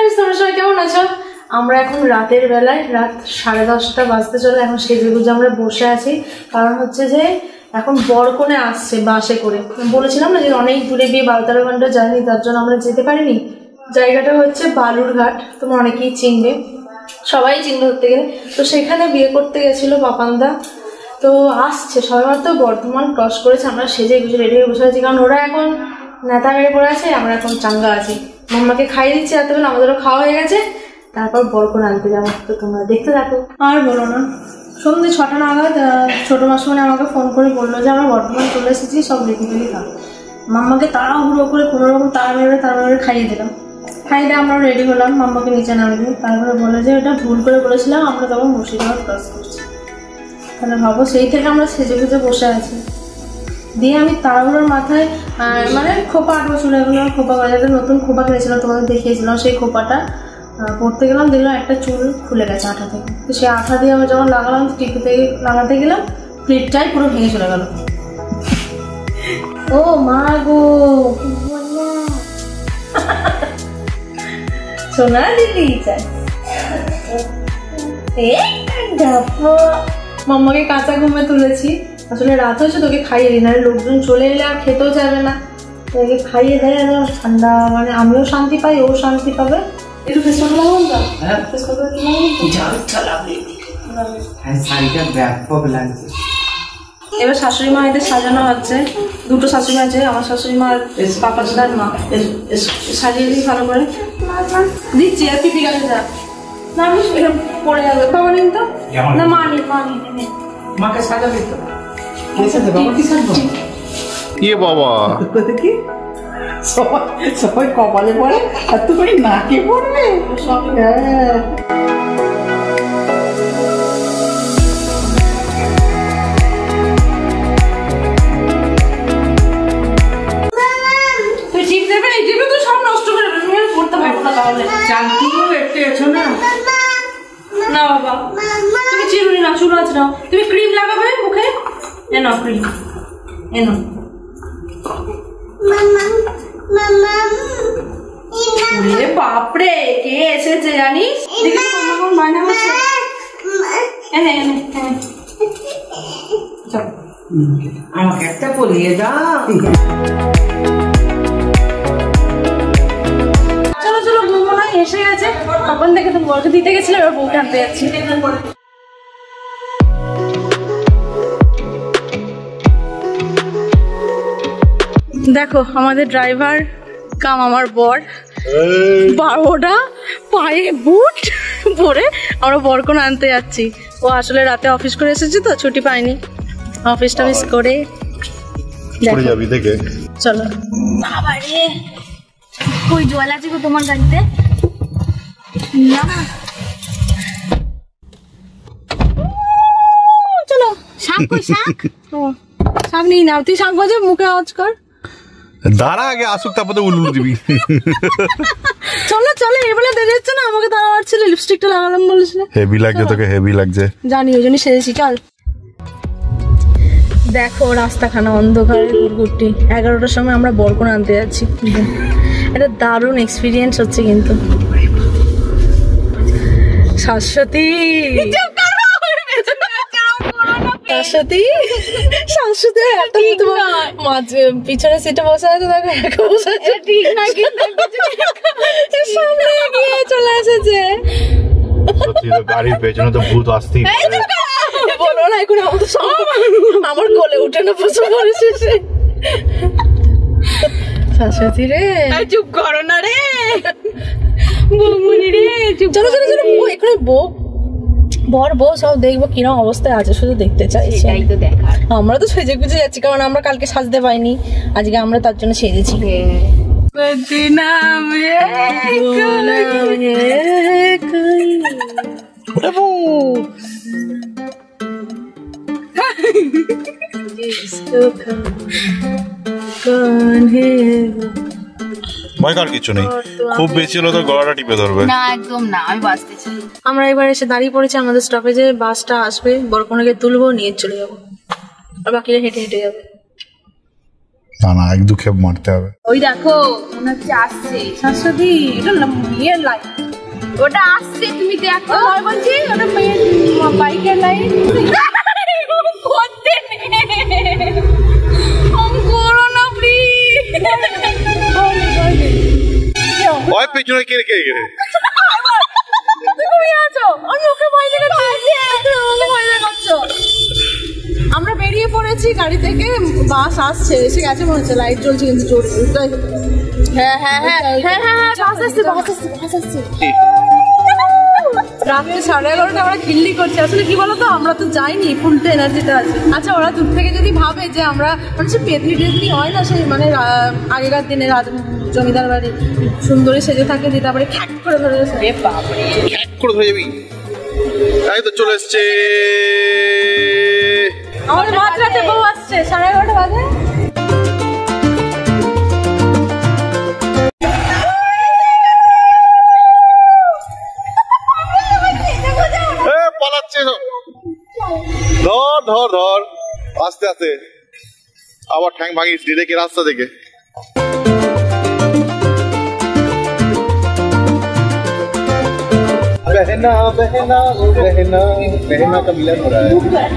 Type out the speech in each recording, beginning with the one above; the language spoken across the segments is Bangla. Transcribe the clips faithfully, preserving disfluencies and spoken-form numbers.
ফ্রেন্ডস, তোমরা সবাই কেমন আছো? আমরা এখন রাতের বেলায় রাত সাড়ে দশটা বাজতে চলে, এখন সেজে গুজে আমরা বসে আছি। কারণ হচ্ছে যে এখন বরকনে আসছে বাসে করে। বলেছিলাম না যে অনেক দূরে বিয়ে, বারো তেরো ঘন্টা জার্নি, তার জন্য আমরা যেতে পারিনি। জায়গাটা হচ্ছে বালুরঘাট, তোমরা অনেকেই চিনবে, সবাই চিনবে ধরতে গেলে। তো সেখানে বিয়ে করতে গেছিলো পাপানদা, তো আসছে সবাই মাত্র বর্ধমান ক্রস করেছে। আমরা সেজে গুজে রেডি হয়ে বসে আছি, কারণ ওরা এখন নেতা মেরে পড়ে আছে, আমরা এখন চাঙ্গা আছি। মাম্মাকে খাইয়ে দিচ্ছি রাত্রেবেলা, আমাদেরও খাওয়া হয়ে গেছে, তারপর বরকনে আনতে যাবো। তো তোমরা দেখতে থাকো। আর বলো না, সন্ধ্যে ছটা নাগাদ ছোটো মাসুমনি আমাকে ফোন করে বললো যে আমরা বর্ধমান চলে এসেছি, সব রেডি ফেডি থাক। মাম্মাকে তাড়াহুড়ো করে কোনো রকম তাড়া মেরে তাড়া মেরে খাইয়ে দিলাম। খাইয়ে দিয়ে আমরা রেডি হলাম, মাম্মাকে নিচে নামিয়ে। তারপরে বলে যে এটা ভুল করে বলেছিলাম, আমরা তখন মুর্শিদাবাদ ক্রস করছি। তাহলে ভাবো, সেই থেকে আমরা সেজে গুজে বসে আছি। দিয়ে আমি তাড়াহুড়োর মাথায় মানে খোপা আট বছর এগুলো খোপা করা যাতে নতুন খোপা কিনেছিলাম, তোমাদের দেখিয়েছিলাম, সেই খোপাটা পড়তে গেলাম, দেখলাম একটা চুল খুলে গেছে আঠা থেকে। তো সেই আঠা দিয়ে আমি যখন লাগালাম, টিপিতে লাগাতে গেলাম, ক্লিপটাই পুরো ভেঙে চলে গেল। ও মা গো, সোনা দিদি চাই। মাম্মাকে কাঁচা ঘুমে তুলেছি, আসলে রাত হয়েছে, তোকে খাইয়ে দিই, না লোকজন চলে এলে আর খেতেও যাবে না। তোকে খাইয়ে দেয়, ঠান্ডা মানে আমিও শান্তি পাই, ও শান্তি পাবে। একটু ফেস করতে লাগাবো না? হ্যাঁ, ফেস করতে লাগছে। এবার শাশুড়ি মা এদের সাজানো হচ্ছে, দুটো শাশুড়ি মা আছে, আমার শাশুড়ি মা আর পাপা দাদার মা। সাজিয়ে দিই ভালো করে, দিচ্ছি। আর পিপি গাছে যা না, আমি এরকম পড়ে যাবে। বাবা নিন তো, না মা নিন, মা নিন, মাকে সাজাবি তো। ইয়ে বাবা, কি সবাই সবাই কপালে পড়ে আর তুমি নাকে পড়বে। তুই ঠিক দেবে, এই টিপে তো সব নষ্ট করে দেবে, তুমি আর পড়তে পারবো না। তাহলে চাঁদটুকু একটু এছো না, না বাবা তুমি চিরুনি না, চুল আছে নাও। তুমি ক্রিম লাগাবে মুখে, এনো ক্রিম এনো। বাপরে, কে এসেছে জানিস? মায়না হচ্ছে, আমাকে একটা পরিয়ে দাও। চলো চলো, বউ মনে হয় এসে গেছে। তখন থেকে তো বউকে দিতে গেছিলাম, এবার বউকে আনতে যাচ্ছি। দেখো আমাদের ড্রাইভার কাম আমার বর, বারোটা পায়ে বুট পরে আমরা বরকনে আনতে যাচ্ছি। ও আসলে রাতে অফিস করে এসেছে তো, ছুটি পাইনি, অফিসটা মিস করে। চলো। বাবারে, কই জল আছে গো তোমার গাড়িতে? না চলো। শাক কই শাক? শাক নিয়ে নাও, তুই শাক বাজে মুখে আওয়াজ কর। দাঁড়া আগে আসুক, তারপরে উল্লু দিবি। চলো চলো, এবেলা দেরি হচ্ছে না, আমাকে তারা মারছিল, লিপস্টিকটা লাগালাম বলেছিল। হেভি লাগছে তোকে, হেভি লাগছে জানি, ওই জন্য সেজেছি। চল। দেখো রাস্তাখানা অন্ধকারে গুড়গুড়টি, এগারোটার সময় আমরা বরকনে আনতে যাচ্ছি। এটা দারুণ এক্সপিরিয়েন্স হচ্ছে কিন্তু। শাশ্বতী শাশ্বতী শাশ্বতী মাঝে পিছনে সিটে বসে আছে, দেখো বসে আছে, ঠিক না কিন্তু সামনে গিয়ে চলে এসেছে। গাড়ির পেছনে তো ভূত আসতেই বলো না, এখন আমার কোলে উঠে না প্রচুর পড়েছে। শাশ্বতী রে, চুপ করো না রে, বৌমনি রে, চলো চলো চলো, এখানে বউ বর বউ সব দেখবো কিরকম অবস্থায় আছে, শুধু দেখতে চাই। সেটাই তো দেখার। আমরা তো সেজে গুজে যাচ্ছি, কারণ আমরা কালকে সাজতে পাইনি, আজকে আমরা তার জন্য সেজেছি। ভয় কার কিছু নেই, খুব বেশি হলো তো গলাটা টিপে ধরবে। না একদম না, আমি বাসতে চাই। আমরা এবার এসে দাঁড়িয়ে পড়েছি আমাদের স্টপেজে, বাসটা আসবে, বরকনেকে তুলবো, নিয়ে চলে যাবো, আর বাকিরা হেঁটে হেঁটে যাবে। না না এক দু খেপ মারতে হবে। ওই দেখো মনে হচ্ছে আসছে শাশ্বতী, এটা মেয়ের লাইট, ওটা আসছে তুমি দেখো। আমি বলছি ওটা মেয়ের বাইকের লাইট। করতে করো না প্লিজ। ওই পেছনে কে কে কে তুমি আছো, আমি ওকে ভয় দেখাচ্ছি, তুমি আমাকে ভয় দেখাচ্ছো। আমরা বেরিয়ে পড়েছি গাড়ি থেকে, বাস আসছে, এসে গেছে মনে হচ্ছে, লাইট জ্বলছে কিন্তু জোরে। হ্যাঁ হ্যাঁ হ্যাঁ হ্যাঁ হ্যাঁ বাস আসছে বাস আসছে বাস আসছে। রাত্রে সাড়ে এগারোটা আমরা খিল্লি করছি। আসলে কি বলতো, আমরা তো যাইনি, ফুলটা এনার্জিটা আছে। আচ্ছা ওরা দূর থেকে যদি ভাবে যে আমরা মানে সে পেতনি টেতনি হয় না, সেই মানে আগেকার দিনে রাজ জমিদার বাড়ি সুন্দরী সেজে থাকে, দিয়ে তারপরে খ্যাক করে ধরে খ্যাক করে ধরে যাবি। তাই তো চলে এসছে আমাদের মাঝরাতে বউ আসছে, সাড়ে এগারোটা বাজে। পালাচ্ছে, ধর ধর ধর আস্তে আস্তে, আবার ঠ্যাং ভাঙিস দেখে রাস্তা থেকে। बहना बहना बहना बहना का मिलन हो रहा है।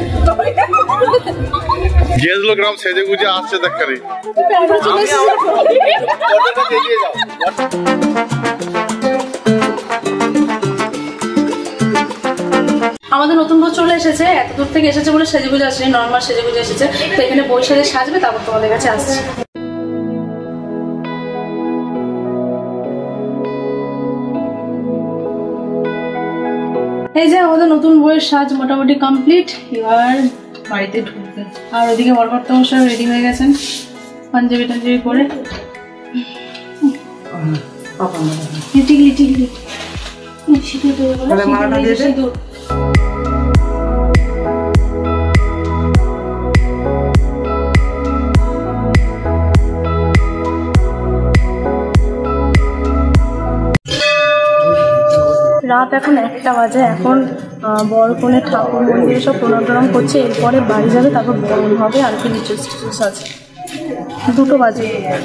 गेस्ट लोग राम सेजे गुजे आज से तक करे। আমাদের নতুন বউ চলে এসেছে, এত দূর থেকে এসেছে বলে সেজে গুজে আসেনি, নর্মাল সেজে গুজে এসেছে। তো এখানে বই সাজে সাজবে, তারপর তোমাদের কাছে আসছে। এই যে আমাদের নতুন বইয়ের সাজ মোটামুটি কমপ্লিট, এবার বাড়িতে ঢুকবে। আর ওইদিকে বরকর্তা মশাই রেডি হয়ে গেছেন পাঞ্জাবি টাঞ্জাবি পরে। টিকলি টিকলি সিঁদুর দেবে বলে সিঁদুর। রাত এখন একটা বাজে। এখন বড় কনে ঠাকুর মন্দিরে সব প্রণাম টনাম করছে, এরপরে বাড়ি যাবে, তারপর বরণ হবে, আর কি রিচুয়ালস টিচুয়ালস আছে। দুটো বাজে।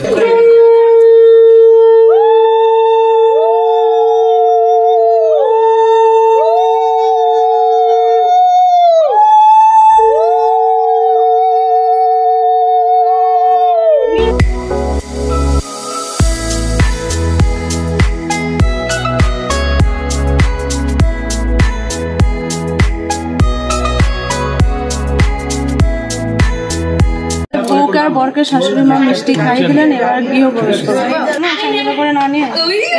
আর বরকে শাশুড়ি মা মিষ্টি খাই দিলেন, এবার গৃহ প্রবেশ করবে করে না নিয়ে।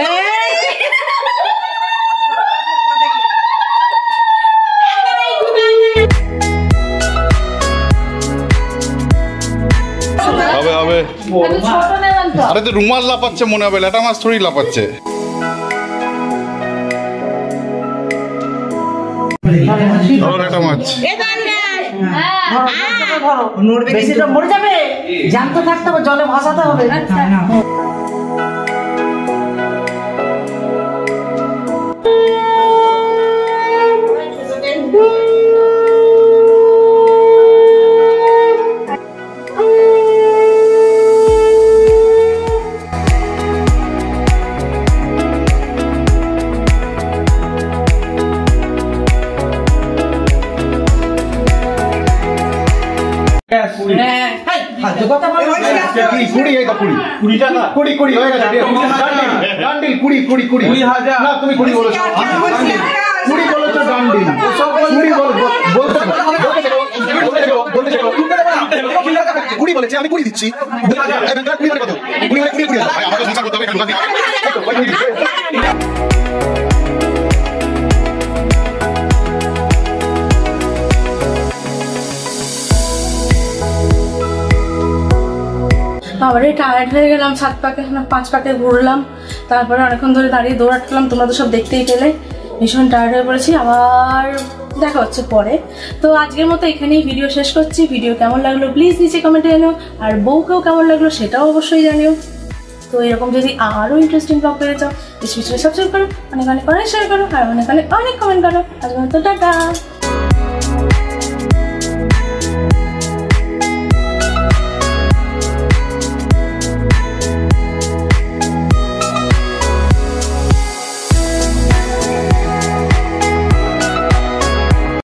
হবে হবে। আরে তো রুমাল লাপাচ্ছে মনে হবে, ল্যাটা মাছ থোড়ি লাপাচ্ছে। ল্যাটা মাছ মরে যাবে, জানতে থাকতে হবে, জলে ভাসাতে হবে। কুড়ি বলেছে, আমি কুড়ি দিচ্ছি। কুড়ি মানে কত? কুড়ি মানে কুড়ি কুড়ি আমাকে সংসার করতে হবে। আবারে টায়ার্ড হয়ে গেলাম, সাত পাকে পাঁচ পাকে ঘুরলাম, তারপরে অনেকক্ষণ ধরে দাঁড়িয়ে দৌড়াটলাম, তোমরা তো সব দেখতেই পেলে। ভীষণ টায়ার্ড হয়ে পড়েছি, আবার দেখা হচ্ছে পরে। তো আজকের মতো এখানেই ভিডিও শেষ করছি। ভিডিও কেমন লাগলো প্লিজ নিচে কমেন্টে জানিও, আর বউকেও কেমন লাগলো সেটাও অবশ্যই জানিও। তো এরকম যদি আরও ইন্টারেস্টিং ব্লগ পেয়ে যাও, বেশি বেশি সাবস্ক্রাইব করো, অনেক অনেক অনেক শেয়ার করো, আর অনেক অনেক অনেক কমেন্ট করো। আজকের মতো টাটা।